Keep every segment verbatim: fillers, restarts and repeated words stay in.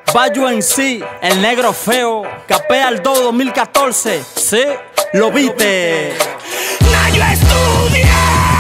Bayo en sí, el negro feo, Capea al dos mil catorce, sí, lo viste. Nayo estudia.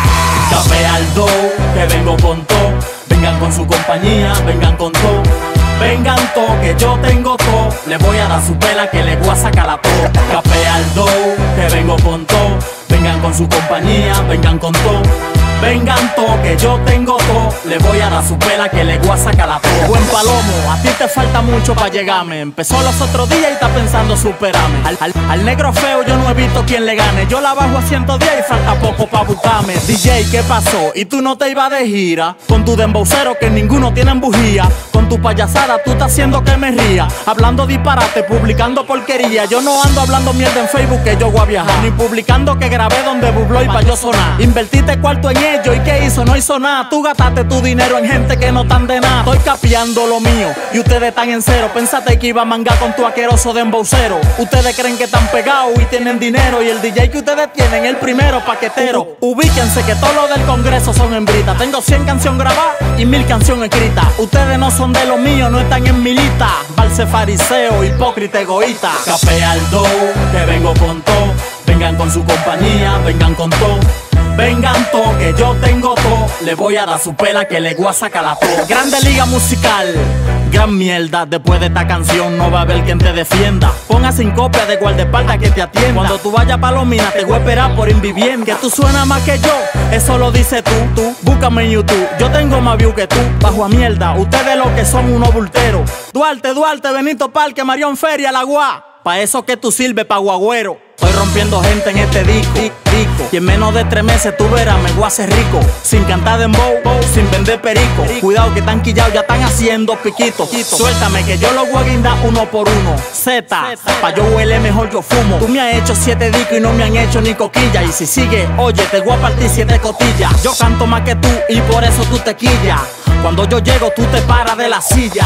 Capea al dos, que vengo con todo. Vengan con su compañía, vengan con todo. Vengan todo, que yo tengo todo. Le voy a dar su pela, que le voy a sacar la todo. Capea al dos, que vengo con todo. Vengan con su compañía, vengan con todo. Vengan todo, que yo tengo todo. Le voy a dar su pela, que le voy a sacar la todo. Buen palomo, a ti te falta mucho para llegarme. Empezó los otros días y está pensando superarme. Al, al, al negro feo yo no he visto quien le gane. Yo la bajo a ciento diez y falta poco para buscarme. D J, ¿qué pasó? ¿Y tú no te ibas de gira? Con tu dembocero que ninguno tiene bujía. Con tu payasada tú estás haciendo que me ría. Hablando disparate, publicando porquería. Yo no ando hablando mierda en Facebook que yo voy a viajar. Ni publicando que grabé donde bubló y pa' yo sonar. Invertiste cuarto en ello y ¿qué hizo? No hizo nada. Tú gastaste tu dinero en gente que no tan de nada. Estoy capeando lo mío y ustedes están en cero. Pensaste que iba a mangar con tu aqueroso dembocero. Ustedes creen que están pegados y tienen dinero. Y el D J que ustedes tienen, el primero paquetero. Ubíquense que todos los del Congreso son hembritas. Tengo cien canciones grabadas y mil canciones escritas. Ustedes no son de lo mío, no están en mi lista. Balse fariseo, hipócrita, egoísta. Capea al dos, que vengo con todo. Vengan con su compañía, vengan con todo. Vengan todo, que yo tengo todo. Le voy a dar su pela, que le voy a sacar la todo. Grande Liga Musical, gran mierda. Después de esta canción no va a haber quien te defienda. Ponga sin copia de guardaespaldas que te atienda. Cuando tú vayas pa' Palomina te voy a esperar por invivienda. Que tú suenas más que yo, eso lo dice tú, tú. Búscame en YouTube, yo tengo más view que tú. Bajo a mierda, ustedes lo que son unos bulteros. Duarte, Duarte, Benito Parque, Marión Feria, La Guá. Pa' eso que tú sirves pa' guagüero. Estoy rompiendo gente en este disco, disco. Y en menos de tres meses tú verás, me voy a hacer rico. Sin cantar dembow, sin vender perico. Cuidado que están quillados, ya están haciendo piquitos. Suéltame que yo los voy a guindar uno por uno. Z, pa' yo huele mejor yo fumo. Tú me has hecho siete discos y no me han hecho ni coquilla. Y si sigue, oye, te voy a partir siete costillas. Yo canto más que tú y por eso tú te quillas. Cuando yo llego tú te paras de la silla.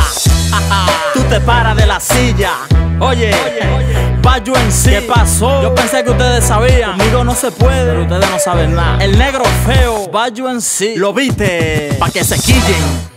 Tú te paras de la silla. Oye, Bayo en sí, ¿qué pasó? Yo pensé que ustedes sabían. Conmigo no se puede, pero ustedes no saben nada. El negro feo, Bayo en sí, lo viste, pa' que se quillen.